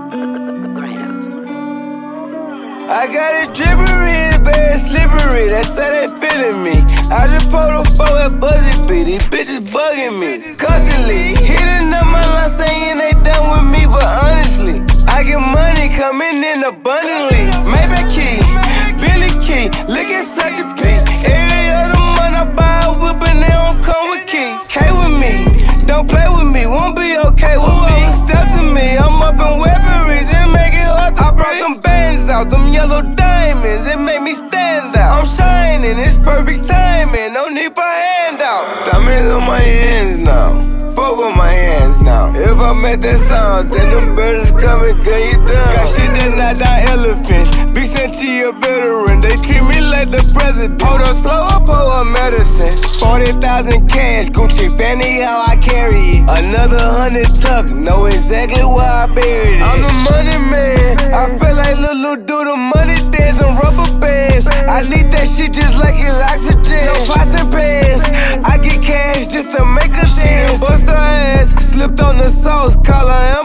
I got a drippery, the very slippery, that's how they feeling me. I just pulled a 4 at Buzzy B, these bitches bugging me constantly, hitting up my line saying they done with me, but honestly, I get money coming in abundantly. Maybach key, Billy key, look at such a peak. Every other month I buy a whip and they don't come with key. K with me, don't play with me, won't be okay with me. Step to me, I'm up in weaponries, it make it hard. I brought them bands out, them yellow diamonds, it make me stand out. I'm shining, it's perfect timing, no need for handout. Diamonds on my hands now, fuck with my hands now. If I make that sound, then them birds coming, then you done. Got shit that knock down elephants, Big Sanchi a veteran, they treat me like the president. Hold up, slow up, pour up medicine. 40,000 cash, Gucci, Fanny, how I carry it. Another 100 tuck, know exactly where I buried it. I'm the money man, I feel like Lulu do the money dance and rubber bands. I need that shit just like it's oxygen. No pots and pans, I get cash just to make a dance. Bust her ass, slipped on the sauce, call her